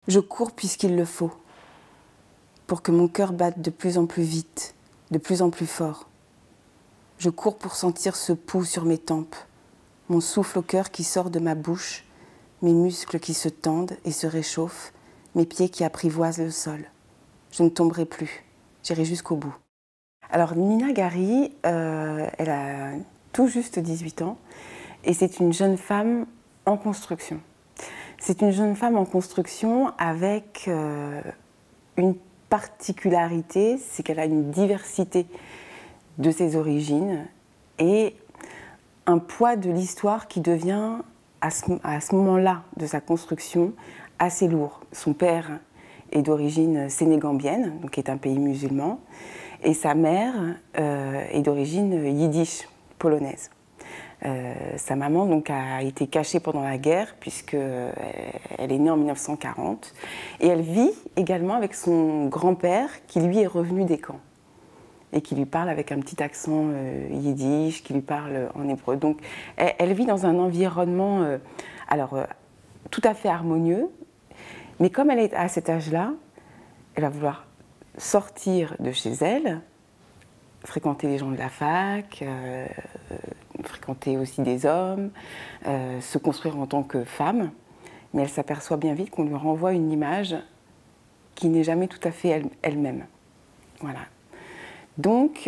Je cours puisqu'il le faut, pour que mon cœur batte de plus en plus vite, de plus en plus fort. Je cours pour sentir ce pouls sur mes tempes, mon souffle au cœur qui sort de ma bouche, mes muscles qui se tendent et se réchauffent, mes pieds qui apprivoisent le sol. Je ne tomberai plus, j'irai jusqu'au bout. Alors Nina Gary, elle a tout juste 18 ans et c'est une jeune femme en construction. C'est une jeune femme en construction avec une particularité, c'est qu'elle a une diversité de ses origines et un poids de l'histoire qui devient, à ce moment-là de sa construction, assez lourd. Son père est d'origine sénégambienne, donc est un pays musulman, et sa mère est d'origine yiddish, polonaise. Sa maman donc, a été cachée pendant la guerre, puisqu'elle est née en 1940, et elle vit également avec son grand-père, qui lui est revenu des camps, et qui lui parle avec un petit accent yiddish, qui lui parle en hébreu. Donc elle vit dans un environnement tout à fait harmonieux, mais comme elle est à cet âge-là, elle va vouloir sortir de chez elle, fréquenter les gens de la fac, fréquenter aussi des hommes, se construire en tant que femme, mais elle s'aperçoit bien vite qu'on lui renvoie une image qui n'est jamais tout à fait elle-même. Voilà. Donc,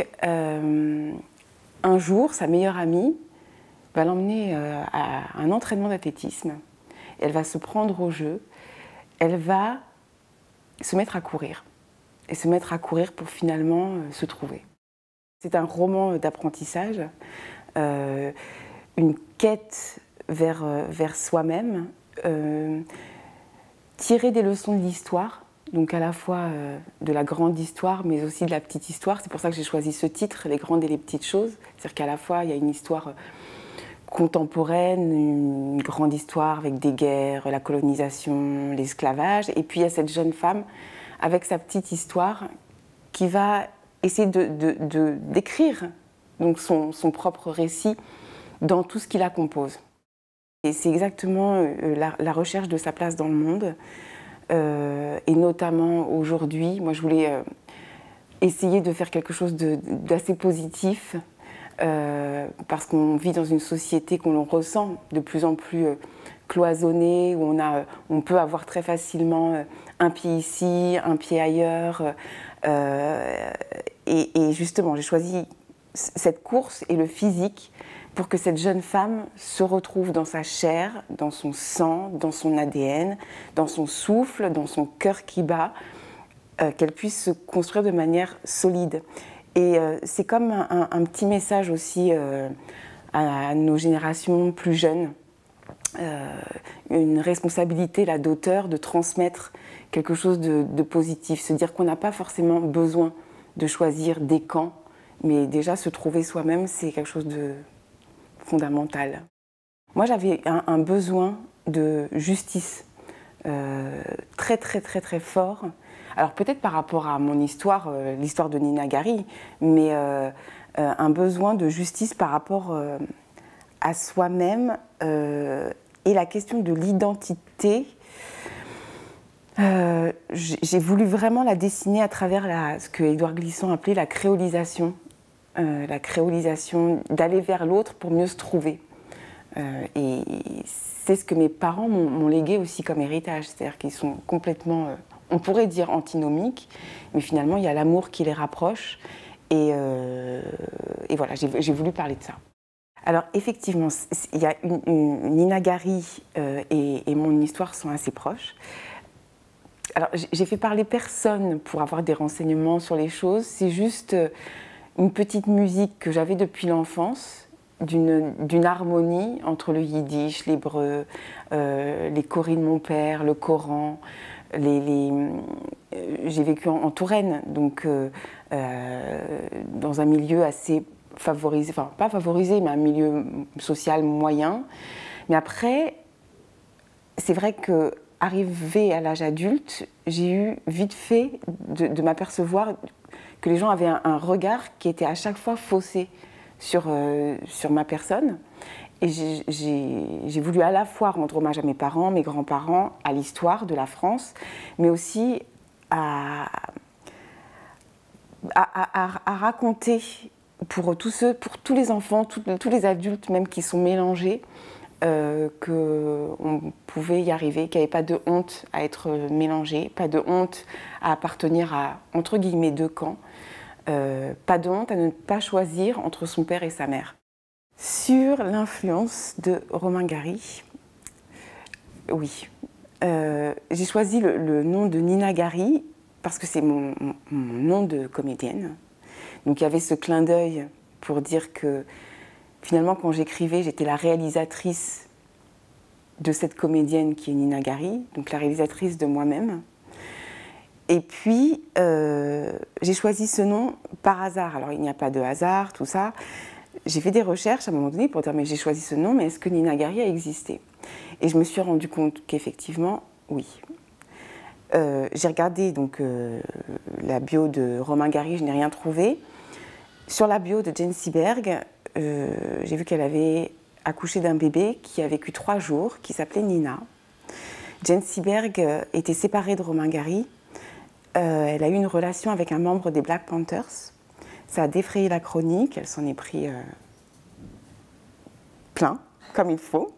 un jour, sa meilleure amie va l'emmener à un entraînement d'athlétisme. Elle va se prendre au jeu. Elle va se mettre à courir. Et se mettre à courir pour finalement se trouver. C'est un roman d'apprentissage, une quête vers soi-même, tirer des leçons de l'histoire. Donc à la fois de la grande histoire, mais aussi de la petite histoire. C'est pour ça que j'ai choisi ce titre, Les grandes et les petites choses. C'est-à-dire qu'à la fois, il y a une histoire contemporaine, une grande histoire avec des guerres, la colonisation, l'esclavage. Et puis il y a cette jeune femme avec sa petite histoire qui va essayer d'écrire donc son propre récit dans tout ce qui la compose. Et c'est exactement la recherche de sa place dans le monde. Et notamment aujourd'hui, moi je voulais essayer de faire quelque chose d'assez positif parce qu'on vit dans une société qu'on ressent de plus en plus cloisonnée, où on peut avoir très facilement un pied ici, un pied ailleurs. Et justement, j'ai choisi cette course et le physique pour que cette jeune femme se retrouve dans sa chair, dans son sang, dans son ADN, dans son souffle, dans son cœur qui bat, qu'elle puisse se construire de manière solide. Et c'est comme un petit message aussi à nos générations plus jeunes, une responsabilité là d'auteur de transmettre quelque chose de positif, se dire qu'on n'a pas forcément besoin de choisir des camps, mais déjà se trouver soi-même, c'est quelque chose de fondamental. Moi, j'avais un besoin de justice très fort. Alors peut-être par rapport à mon histoire, l'histoire de Nina Gary, mais un besoin de justice par rapport à soi-même et la question de l'identité. J'ai voulu vraiment la dessiner à travers ce que Édouard Glissant appelait la créolisation. La créolisation, d'aller vers l'autre pour mieux se trouver. Et c'est ce que mes parents m'ont légué aussi comme héritage, c'est-à-dire qu'ils sont complètement, on pourrait dire antinomiques, mais finalement il y a l'amour qui les rapproche, et voilà, j'ai voulu parler de ça. Alors effectivement, il y a Nina Gary et mon histoire sont assez proches. Alors j'ai fait parler personne pour avoir des renseignements sur les choses, c'est juste une petite musique que j'avais depuis l'enfance, d'une harmonie entre le yiddish, l'hébreu, les choris de mon père, le Coran. J'ai vécu en Touraine, donc dans un milieu assez favorisé, enfin pas favorisé, mais un milieu social moyen. Mais après, c'est vrai que arrivée à l'âge adulte, j'ai eu vite fait de m'apercevoir que les gens avaient un regard qui était à chaque fois faussé sur ma personne. Et j'ai voulu à la fois rendre hommage à mes parents, mes grands-parents, à l'histoire de la France, mais aussi à raconter pour tous les enfants, tous les adultes même qui sont mélangés, qu'on pouvait y arriver, qu'il n'y avait pas de honte à être mélangé, pas de honte à appartenir à, entre guillemets, deux camps, pas de honte à ne pas choisir entre son père et sa mère. Sur l'influence de Romain Gary, oui. J'ai choisi le nom de Nina Gary parce que c'est mon nom de comédienne. Donc il y avait ce clin d'œil pour dire que finalement quand j'écrivais, j'étais la réalisatrice de cette comédienne qui est Nina Gary, donc la réalisatrice de moi-même. Et puis j'ai choisi ce nom par hasard. Alors il n'y a pas de hasard, tout ça. J'ai fait des recherches à un moment donné pour dire mais j'ai choisi ce nom, mais est-ce que Nina Gary a existé? Et je me suis rendu compte qu'effectivement, oui. J'ai regardé donc la bio de Romain Gary, je n'ai rien trouvé. Sur la bio de Jane Seberg, j'ai vu qu'elle avait accouché d'un bébé qui a vécu 3 jours, qui s'appelait Nina. Jane Seberg était séparée de Romain Gary. Elle a eu une relation avec un membre des Black Panthers. Ça a défrayé la chronique, elle s'en est pris plein, comme il faut.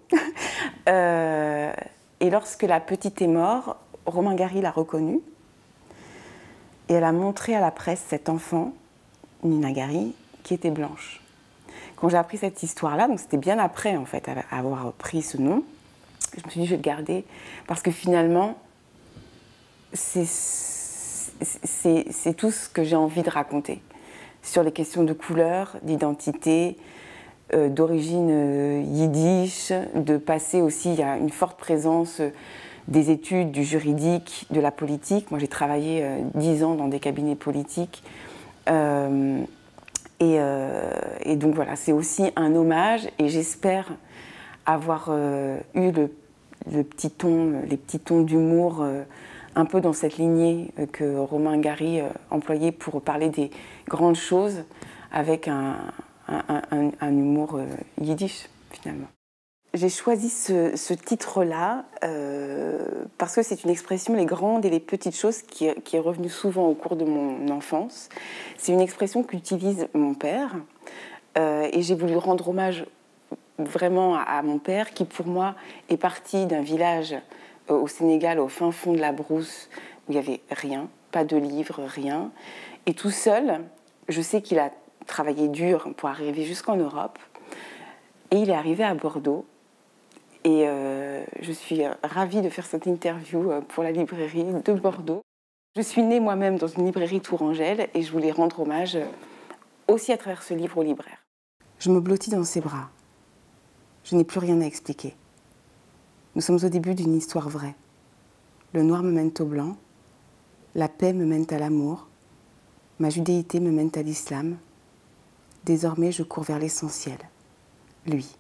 Et lorsque la petite est morte, Romain Gary l'a reconnue. Et elle a montré à la presse cet enfant, Nina Gary, qui était blanche. Quand j'ai appris cette histoire-là, donc c'était bien après en fait avoir pris ce nom, je me suis dit je vais le garder parce que finalement c'est tout ce que j'ai envie de raconter sur les questions de couleur, d'identité, d'origine yiddish, de passer aussi, il y a une forte présence des études, du juridique, de la politique. Moi j'ai travaillé 10 ans dans des cabinets politiques. Et donc voilà, c'est aussi un hommage et j'espère avoir eu les petits tons d'humour un peu dans cette lignée que Romain Gary employait pour parler des grandes choses avec un humour yiddish finalement. J'ai choisi ce titre-là parce que c'est une expression, les grandes et les petites choses, qui est revenue souvent au cours de mon enfance. C'est une expression qu'utilise mon père et j'ai voulu rendre hommage vraiment à mon père qui, pour moi, est parti d'un village au Sénégal, au fin fond de la brousse, où il n'y avait rien, pas de livres, rien. Et tout seul, je sais qu'il a travaillé dur pour arriver jusqu'en Europe et il est arrivé à Bordeaux. Et je suis ravie de faire cette interview pour la librairie de Bordeaux. Je suis née moi-même dans une librairie tourangelle et je voulais rendre hommage aussi à travers ce livre au libraire. Je me blottis dans ses bras. Je n'ai plus rien à expliquer. Nous sommes au début d'une histoire vraie. Le noir me mène au blanc, la paix me mène à l'amour, ma judéité me mène à l'islam. Désormais, je cours vers l'essentiel, lui.